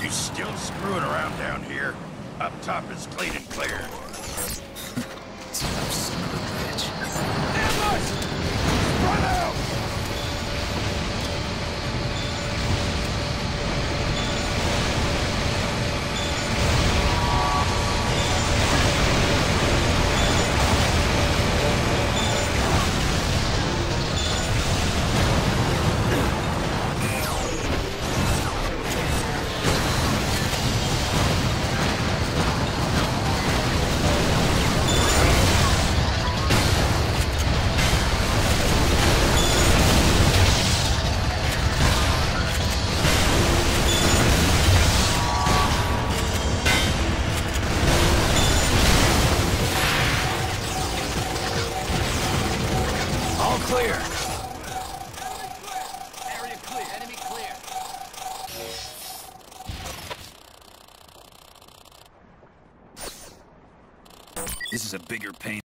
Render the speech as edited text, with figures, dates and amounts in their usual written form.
He's still screwing around down here. Up top is clean and clear. Tough son of a bitch. Ambush! Run out! All clear. Area clear. Enemy clear. This is a bigger pain